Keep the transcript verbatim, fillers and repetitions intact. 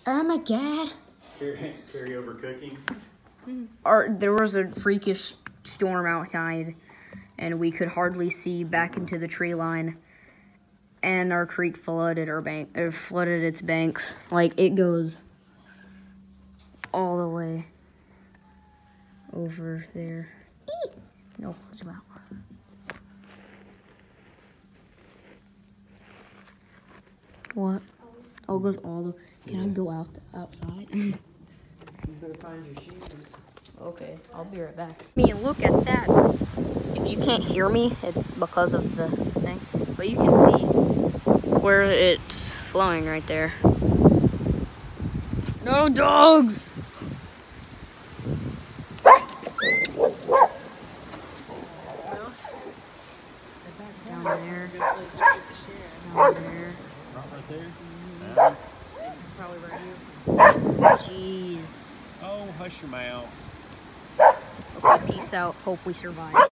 Oh my god. Carry, carry over cooking. Our, there was a freakish storm outside, and we could hardly see back into the tree line. And our creek flooded our bank, or flooded its banks. Like it goes all the way over there. Eee! No, it's about. What? Oh, it goes all the. Can I go out the, outside? You better find your shoes. Okay, I'll be right back. I mean, look at that. If you can't hear me, it's because of the thing. But you can see where it's flowing right there. No dogs! Down there. Down there. Right there? Yeah. Probably right here. Jeez. Oh, hush your mouth. Okay, peace out. Hope we survive.